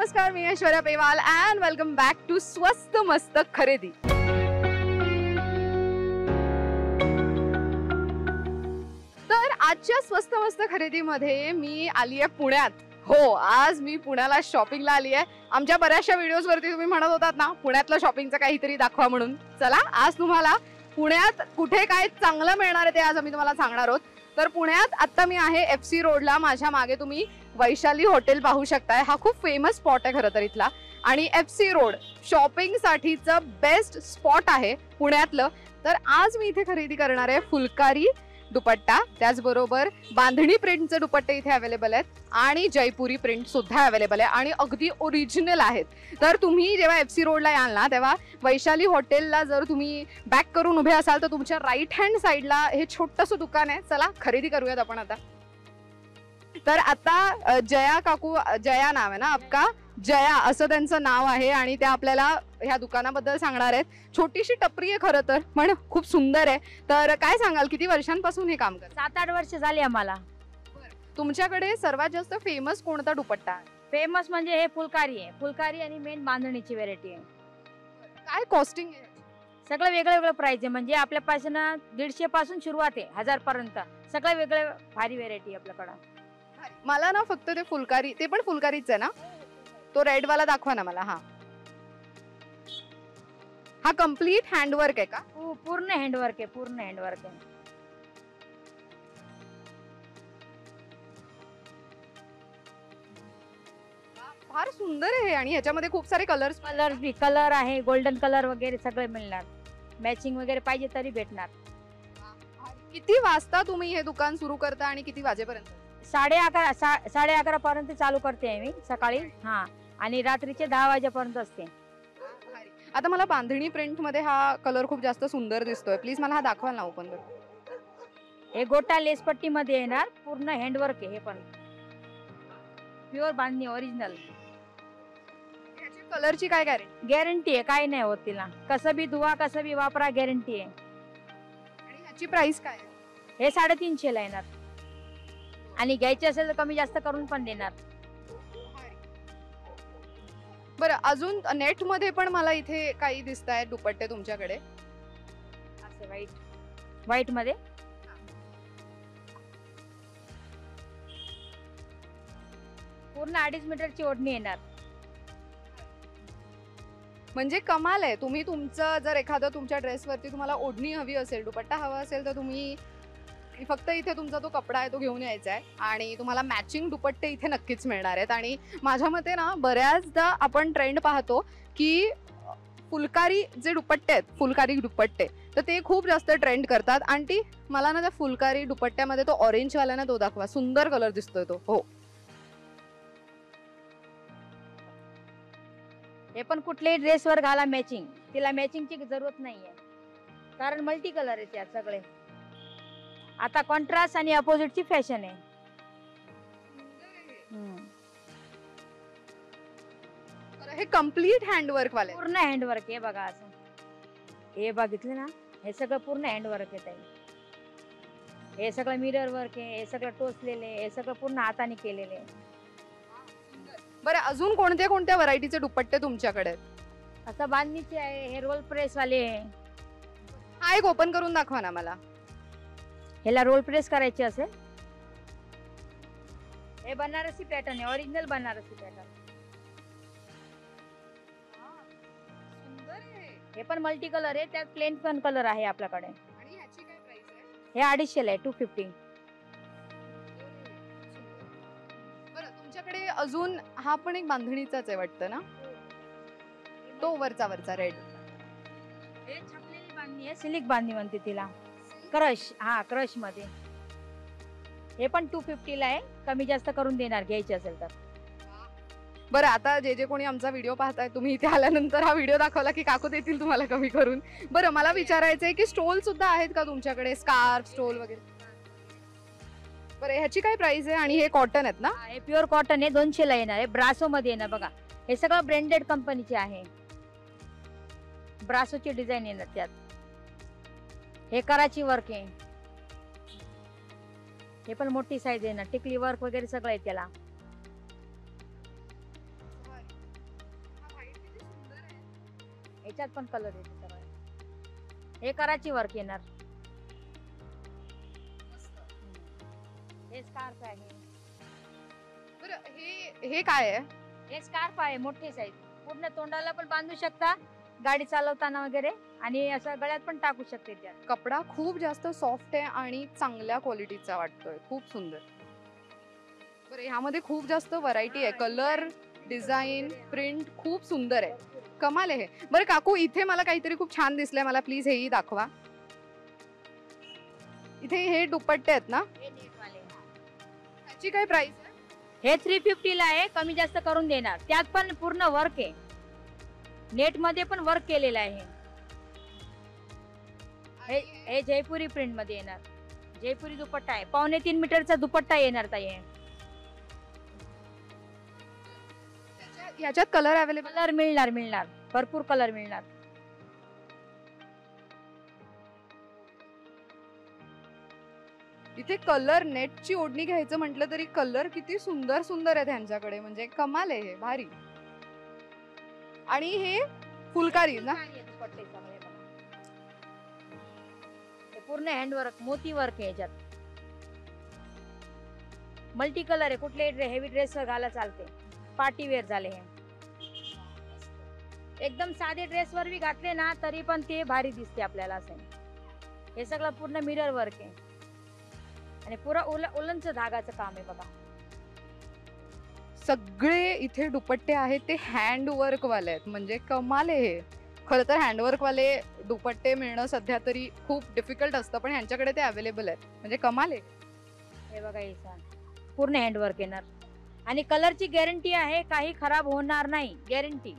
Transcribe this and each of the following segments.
नमस्कार, मी Aishwarya Pewal and welcome back to स्वस्त मस्त खरेदी. तर आजच्या स्वस्त मस्त खरेदीमध्ये मी आली आहे पुण्यात. हो, आज मी पुण्याला शॉपिंगला आली आहे. आमच्या बऱ्याचशा व्हिडिओज वरती तुम्ही म्हणत होतात ना पुण्यातलं शॉपिंगचं काहीतरी दाखवा म्हणून. चला आज तुम्हाला पुण्यात कुठे काय चांगलं मिळणार आहे ते आज आम्ही तुम्हाला सांगणार आहोत. तर पुण्यात आता मी आहे FC रोडला. माझ्या मागे तुम्ही वैशाली हॉटेल पाहू शकताय. हा खूप फेमस स्पॉट आहे खरं तर इथला. आणि FC रोड शॉपिंग साठीचं बेस्ट स्पॉट आहे पुण्यातलं. तर आज मी इथे खरेदी करणार आहे फुलकारी दुपट्टा, त्याचबरोबर बांधणी प्रिंटचे दुपट्टे इथे अवेलेबल आहेत आणि जयपुरी प्रिंट सुद्धा अवेलेबल आहे आणि अगदी ओरिजिनल आहेत. तर तुम्ही जेव्हा FC रोडला याल ना तेव्हा वैशाली हॉटेलला जर तुम्ही बॅक करून उभे असाल तर तुमच्या राईट हँड साईडला हे छोटंसं दुकान आहे. चला खरेदी करूयात आपण आता. तर आता जया काकू, जया नाव आहे ना आपका, जया असं त्यांचं नाव आहे आणि त्या आपल्याला ह्या दुकानाबद्दल सांगणार आहेत. छोटीशी टपरी आहे खरं तर, पण खूप सुंदर आहे. तर काय सांगाल, किती वर्षांपासून हे काम करता? 7-8 वर्ष झाली आम्हाला. तुमच्याकडे सर्वात जास्त फेमस कोणता दुपट्टा आहे? फेमस म्हणजे हे फुलकारी आहे. फुलकारी आणि मेन बांधणीची व्हेरायटी आहे. काय कॉस्टिंग आहे? सगळं वेगळं वेगळं प्राइस आहे. म्हणजे आपल्यापासून 150 पासून सुरुवात आहे 1000 पर्यंत. सगळं वेगळं भारी व्हेरायटी आपल्याकडं. मला ना फक्त ते फुलकारी, ते पण फुलकारीच आहे ना? तो रेड वाला दाखवा ना मला. हा कम्प्लीट हँडवर्क आहे का? पूर्ण हँडवर्क आहे, पूर्ण हँडवर्क आहे. फार सुंदर आहे आणि ह्याच्यामध्ये खूप सारे कलर्स कलर आहे, गोल्डन कलर वगैरे सगळे मिळणार. मॅचिंग वगैरे पाहिजे तरी भेटणार. किती वाजता तुम्ही हे दुकान सुरू करता आणि किती वाजेपर्यंत? 11:30 पर्यंत चालू करते मी सकाळी. हा, आणि रात्रीचे 10 वाजेपर्यंत असते. आता मला बांधणी प्रिंट मध्ये हा कलर खूप जास्त सुंदर दिसतोय. प्लीज मला हा दाखवाल ना ओपन करून. हे गोटा लेस पट्टी मध्ये येणार. पूर्ण हँडवर्क आहे. हे पण प्युअर बांधणी ओरिजिनल. कलरची काय गॅरंटी आहे, काय नाही होत तिला. कसं बी धुवा, कसं बी वापरा, गॅरंटी आहे. आणि ह्याची प्राइस काय आहे? हे 350 ला येणार आणि घ्यायचे असेल तर कमी जास्त करून पण देणार. बरं, अजून नेट मध्ये पण मला इथे काही दिसत आहेत दुपट्टे तुमच्याकडे. असे व्हाईट मध्ये पूर्ण 2.5 मीटरची ओढणी येणार. म्हणजे कमाल आहे. तुम्ही तुमचं जर एखादं तुमच्या ड्रेसवरती तुम्हाला ओढणी हवी असेल, दुपट्टा हवा असेल तर तुम्ही फक्त इथे तुमचा जो कपडा आहे तो घेऊन यायचा आहे आणि तुम्हाला मॅचिंग दुपट्टे इथे नक्कीच मिळणार आहेत. आणि माझ्या मते ना बऱ्याचदा आपण ट्रेंड पाहतो की फुलकारी जे दुपट्टे आहेत, फुलकारी दुपट्टे, तर ते खूप जास्त ट्रेंड करतात. आंटी मला ना त्या फुलकारी दुपट्ट्यामध्ये तो ऑरेंज वाला ना तो दाखवा. सुंदर कलर दिसतोय तो. हो, हे पण कुठल्याही ड्रेसवर घाला मॅचिंग. तिला मॅचिंगची जरूरत नाहीये कारण मल्टी कलर आहे त्यात सगळे. आता कॉन्ट्रास्ट आणि अपोजिटची फॅशन आहे. हे कम्प्लीट हँडवर्क वाले, पूर्ण हँडवर्क आहे बघा. असं हे बघितलं ना, हे सगळं पूर्ण हँडवर्क आहे. हे सगळं मिरर वर्क आहे, हे सगळं टोचलेले, हे सगळं पूर्ण हाताने केलेले आहे. बरं, अजून कोणत्या कोणत्या व्हरायटीचे दुपट्टे तुमच्याकडे आहेत? आता बांधणीचे आहे, हे रोल प्रेस वाले आहे. हा एक ओपन करून दाखवा ना मला. ह्याला रोल प्रेस करायचे असेल. हे बनारसी पॅटर्न आहे, ओरिजिनल बनारसी पॅटर्न. हे पण मल्टी कलर आहे, त्यात प्लेन पण कलर आहे आपल्याकडे. आणि ह्याची काय प्राइस आहे? हे 250 ला आहे, 250. बरं, तुमच्याकडे अजून हा पण एक बांधणीचाच आहे वाटतं ना, तो वरचा रेड. हे छापलेली बांधणी आहे, सिल्क बांधणी म्हणते तिला. क्रश, हा क्रश मध्ये. हे पण 250 ला आहे, कमी जास्त करून देणार घ्यायचे असेल तर. बरं, आता जे कोणी आमचा व्हिडिओ पाहताय, तुम्ही इथे आल्यानंतर हा व्हिडिओ दाखवला की काकू देतील तुम्हाला कमी करून. बरं, मला विचारायचंय की स्टोल सुद्धा आहेत का तुमच्याकडे? स्कार्फ, स्टोल वगैरे. बरं, ह्याची काय प्राइस आहे? आणि हे कॉटन आहेत ना? हे प्युअर कॉटन आहे, 200 ला येणार आहे. ब्रासो मध्ये येणार बघा. हे सगळं ब्रँडेड कंपनीचे आहे. ब्रासोची डिझाईन येणार त्यात. हे कराची वर्क आहे. हे पण मोठी साईज आहे ना, टिकली वर्क वगैरे सगळं आहे त्याला. याच्यात पण कलर येते सगळे. हे कराची वर्क येणार. हे स्कार्फ आहे. बरं हे काय आहे? हे स्कार्फ आहे, मोठे साईज. पूर्ण तोंडाला पण बांधू शकता गाडी चालवताना वगैरे, आणि असं गळ्यात पण टाकू शकते त्यात. कपडा खूप जास्त सॉफ्ट आहे आणि चांगल्या क्वालिटीचा वाटतोय, खूप सुंदर. बरं ह्यामध्ये खूप जास्त व्हरायटी आहे, कलर, डिझाईन, प्रिंट खूप सुंदर आहे, कमाल आहे. बरं काकू, इथे मला काहीतरी खूप छान दिसलंय, मला प्लीज हेही दाखवा. इथे हे दुपट्टे आहेत ना, हे नेटवाले. त्याची काय प्राइस आहे? हे 350 ला आहे, कमी जास्त करून देणार. त्यात पण पूर्ण वर्क आहे, नेट मध्ये पण वर्क केलेलं आहे. हे जयपुरी प्रिंट मध्ये येणार. जयपुरी दुपट्टा आहे, 3.25 मीटरचा दुपट्टा येणार ताई. ह्याच्यात कलर अवेलेबल? कलर मिळणार, भरपूर कलर मिळणार. इथे कलर, नेटची ओढणी घ्यायचं म्हटलं तरी कलर किती सुंदर सुंदर आहे त्यांच्याकडे, म्हणजे कमाल आहे, हे भारी. आणि हे फुलकारी ना, दुपट्टे सगळे बघा. हे पूर्ण हँडवर्क, मोती वर्क आहे याच्यात. मल्टी कलर आहे, कुठले हेवी ड्रेस घाला चालते. पार्टी वेअर झाले हे. एकदम साधे ड्रेस वर भी घातले ना तरी पण ते भारी दिसते आपल्याला. असं हे सगळं पूर्ण मिरर वर्क आहे आणि पुरा उलनचं धागाचं काम आहे बघा. सगळे इथे दुपट्टे आहेत ते हँडवर्क वाले आहेत, म्हणजे कमाल आहे हे. खरं तर हँडवर्क वाले दुपट्टे मिळणं सध्या तरी खूप डिफिकल्ट असतं, पण ह्यांच्याकडे ते अवेलेबल आहेत, म्हणजे कमाल आहे. हे बघा, हे पूर्ण हँडवर्क येणार आणि कलरची गॅरंटी आहे, काही खराब होणार नाही, गॅरंटी.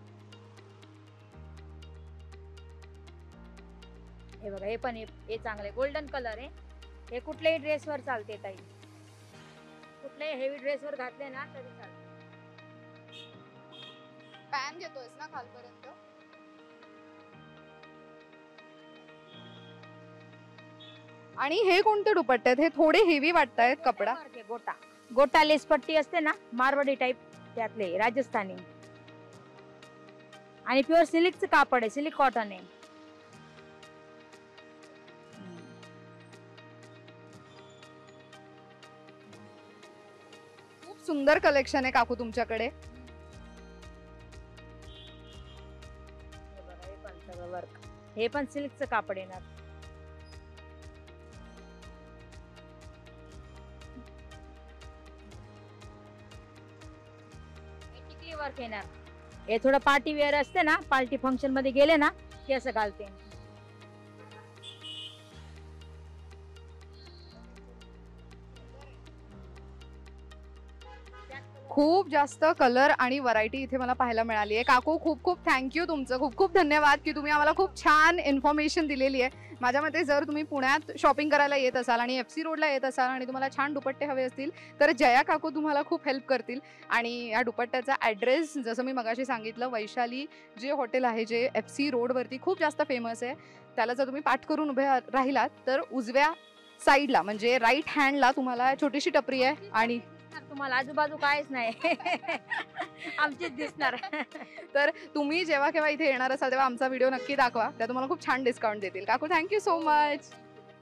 हे बघा, हे पण हे चांगले गोल्डन कलर आहे. हे कुठल्याही ड्रेसवर चालते ताई, कुठल्याही हेवी ड्रेसवर घातले ना तरी चालते. पॅन घेतोयस ना खालपर्यंत? आणि हे कोणते दुपट्टे आहेत? हे थोडे हेवी वाटतायत कपडा. गोटा गोटा लेस पट्टी असते ना, मारवाडी टाइप, त्यातले राजस्थानी. आणि प्युअर सिल्कचं कापड आहे, सिल्क कॉटन आहे. खूप सुंदर कलेक्शन आहे काकू तुमच्याकडे. हे पण सिल्कचं कापड येणार. वर्क येणार. हे थोडं पार्टी वेअर असते ना, पार्टी फंक्शन मध्ये गेले ना ते असं घालते. खूप जास्त कलर आणि व्हरायटी इथे मला पाहायला मिळाली आहे. काकू खूप खूप थँक्यू, तुमचं खूप खूप धन्यवाद की तुम्ही आम्हाला खूप छान इन्फॉर्मेशन दिलेली आहे. माझ्या मते जर तुम्ही पुण्यात शॉपिंग करायला येत असाल आणि FC रोडला येत असाल आणि तुम्हाला छान दुपट्टे हवे असतील तर जया काकू तुम्हाला खूप हेल्प करतील. आणि या दुपट्ट्याचा ॲड्रेस जसं मी मगाशी सांगितलं, वैशाली जे हॉटेल आहे जे FC रोडवरती खूप जास्त फेमस आहे, त्याला जर तुम्ही पाठ करून उभे राहिलात तर उजव्या साईडला म्हणजे राईट हँडला तुम्हाला छोटीशी टपरी आहे आणि तुम्हाला आजूबाजू काहीच नाही आमचीच दिसणार. तर तुम्ही जेव्हा केव्हा इथे येणार असाल तेव्हा आमचा व्हिडिओ नक्की दाखवा, त्या तुम्हाला खूप छान डिस्काउंट देतील. काकू थँक्यू सो मच.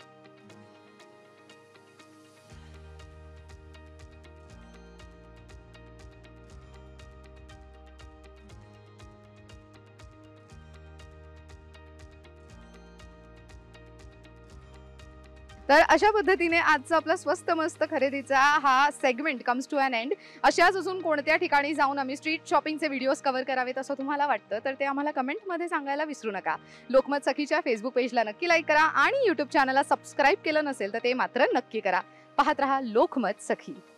तर अशा पद्धतीने आजचा आपला स्वस्त मस्त खरेदीचा हा segment comes to an end. अशाच अजून कोणत्या ठिकाणी जाऊन आम्ही स्ट्रीट शॉपिंगचे व्हिडिओज कव्हर करावेत असं तुम्हाला वाटतं तर ते आम्हाला कमेंटमध्ये सांगायला विसरू नका. लोकमत सखीच्या फेसबुक पेजला नक्की लाईक करा आणि यूट्यूब चॅनलला सबस्क्राईब केलं नसेल तर ते मात्र नक्की करा. पाहत रहा लोकमत सखी.